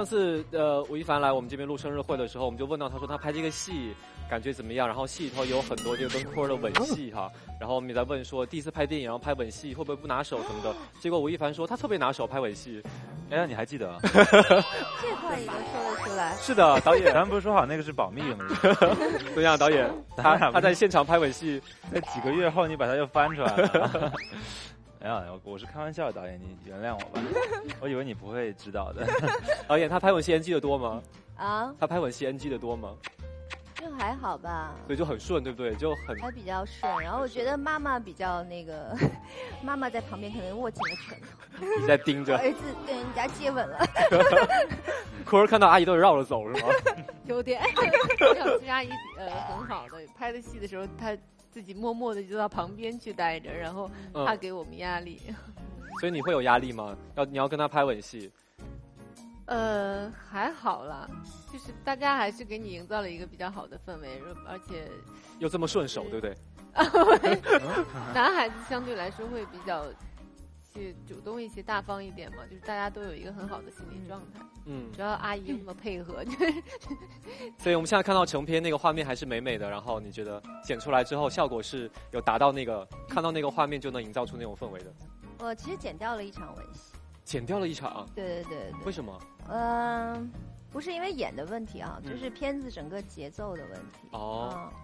上次吴亦凡来我们这边录生日会的时候，我们就问到他说他拍这个戏感觉怎么样，然后戏里头有很多这个跟坤的吻戏哈，然后我们也在问说第一次拍电影然后拍吻戏会不会不拿手什么的，结果吴亦凡说他特别拿手拍吻戏。 哎呀，你还记得？ 这块你都说得出来？ 是的，导演， 咱们不是说好那个是保密的吗？ 怎么样，导演？他在现场拍吻戏， 那几个月后你把他又翻出来了。哎呀，我是开玩笑的，导演，你原谅我吧。我以为你不会知道的。 导演，他拍吻戏 NG 的多吗？ 啊？ 他拍吻戏 NG 的多吗？ 就还好吧， 所以就很顺，对不对？就很还比较顺。然后我觉得妈妈比较那个，妈妈在旁边可能握紧了拳头， 你在盯着。 儿子跟人家接吻了。 坤儿看到阿姨都绕着走是吗？ 有点。其实阿姨很好的，拍的戏的时候她自己默默的就到旁边去待着，然后怕给我们压力。 所以你会有压力吗？你要跟他拍吻戏？ 还好啦，就是大家还是给你营造了一个比较好的氛围，而且又这么顺手，对不对？ 男孩子相对来说会比较去主动一些、大方一点嘛，就是大家都有一个很好的心理状态。只要阿姨那么配合， 所以我们现在看到成片那个画面还是美美的，然后你觉得剪出来之后效果是有达到那个看到那个画面就能营造出那种氛围的？ 我其实剪掉了一场吻戏。 剪掉了一场？ 对。 为什么？ 不是因为演的问题啊，就是片子整个节奏的问题。